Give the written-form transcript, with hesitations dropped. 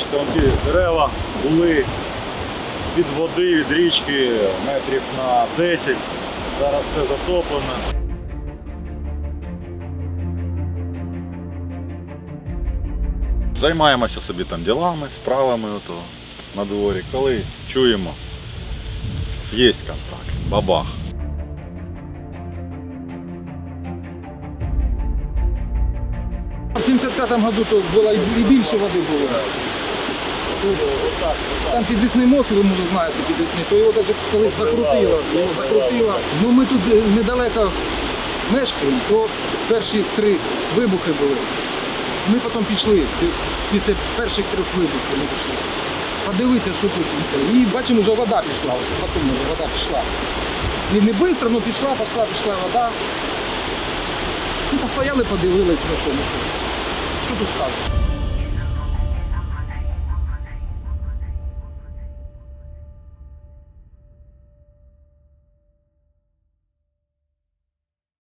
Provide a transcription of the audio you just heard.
бачите, вон ті дерева були від води, від річки метрів на 10. Зараз все затоплено. Займаємося собі там ділами, справами ото на дворі. Коли чуємо, є контакт, бабах. В 75-му году то було і більше води було. Там підвісний мост, ви може знаєте, підвісний, то його навіть колись закрутило. Ну, ми тут недалеко мешкаємо, то перші 3 вибухи були. Ми потім пішли, після перших 3 вибухів ми пішли. Подивитися, що тут. І бачимо, вже вода пішла, потім вже вода пішла. Не швидко, але пішла вода. Ми постояли, подивилися, що тут скажуть.